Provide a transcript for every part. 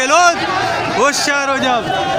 लोग होशियार हो जाओ।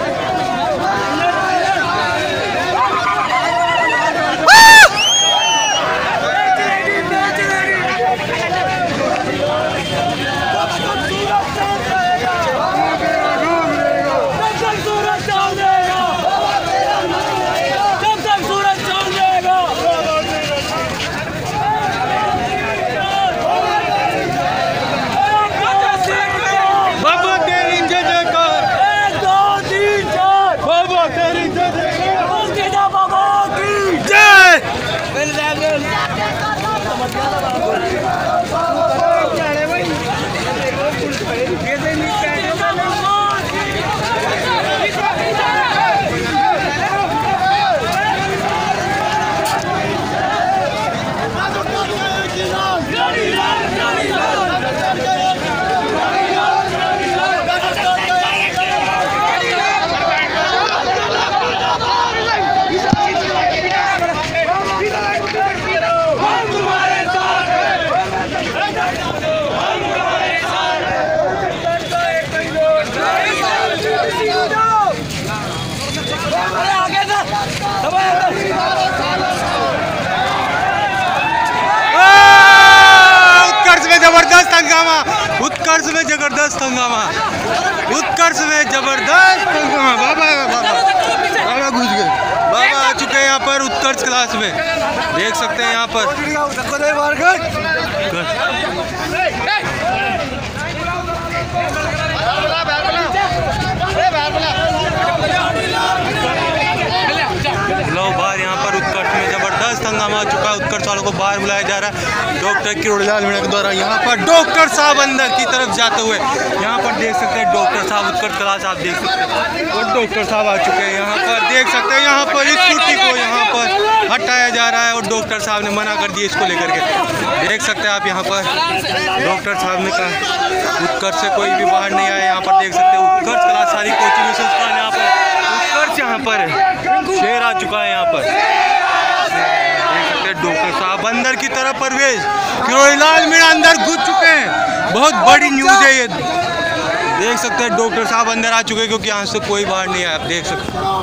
जबरदस्त हंगामा, उत्कर्ष में जबरदस्त हंगामा, उत्कर्ष में जबरदस्त हंगामा। बाबा बाबा घुस गए, बाबा आ चुके हैं यहाँ पर उत्कर्ष क्लास में, देख सकते हैं यहाँ पर। लो बाहर यहाँ पर उत्कर्ष में जबरदस्त हंगामा आ चुका है। उत्कर्ष वालों को बाहर बुलाया जा रहा है डॉक्टर किरोड़ीलाल मीणा के द्वारा। यहाँ पर डॉक्टर साहब अंदर की तरफ जाते हुए यहाँ पर देख सकते हैं डॉक्टर साहब उत्कर्ष क्लास आप देख सकते हैं, और डॉक्टर साहब आ चुके हैं यहाँ पर, देख सकते हैं यहाँ पर इस कुर्सी को यहाँ पर हटाया जा रहा है और डॉक्टर साहब ने मना कर दिया इसको लेकर के। देख सकते हैं आप यहाँ पर डॉक्टर साहब ने कहा उत्कर्ष से कोई भी बाहर नहीं आया। यहाँ पर देख सकते हैं उत्कर्ष क्लास सारी कोचिंग संस्थान यहाँ पर उत्कर्ष यहाँ पर शेर आ चुका है यहाँ पर। देख सकते हैं डॉक्टर साहब अंदर की तरफ प्रवेश, किरोड़ीलाल मीणा अंदर घुस चुके हैं। बहुत बड़ी न्यूज़ है ये, देख सकते हैं डॉक्टर साहब अंदर आ चुके हैं क्योंकि यहाँ से कोई बाहर नहीं आया। आप देख सकते हैं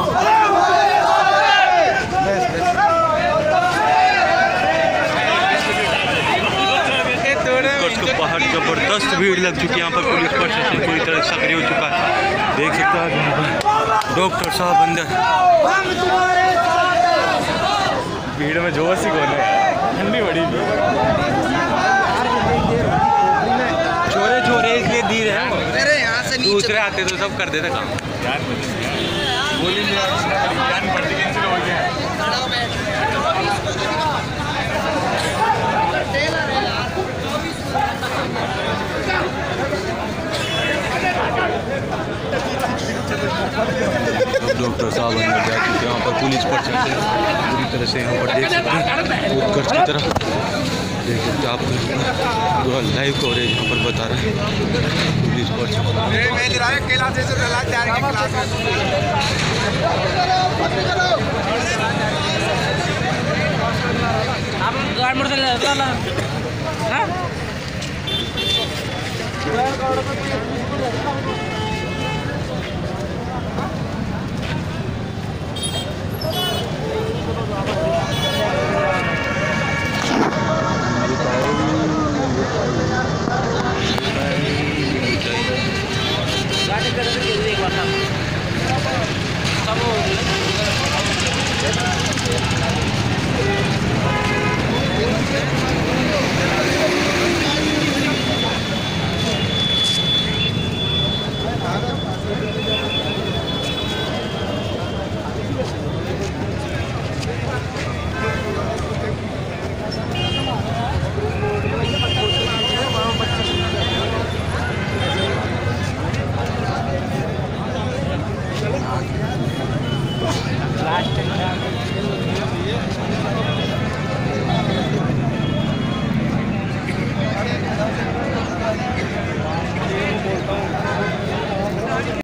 बाहर जबरदस्त भीड़ लग चुकी है। यहाँ पर पुलिस प्रशासन पूरी तरह सक्रिय हो चुका है, देख सकते हैं यहाँ पर डॉक्टर साहब अंदर। भीड़ में जोर सी कौन है, ठंडी बड़ी छोरे छोरे इसलिए धीरे हैं, दूसरे आते तो सब कर देते काम। डॉक्टर साहब अंदर जा चुके हैं। यहाँ पर पुलिस प्रशासन पूरी तरह से यहाँ पर देख सकते हैं उत्कर्ष की तरफ देख सकते हैं आप पूरा लाइव कवरेज यहाँ पर बता रहे हैं पुलिस प्रशासन। आप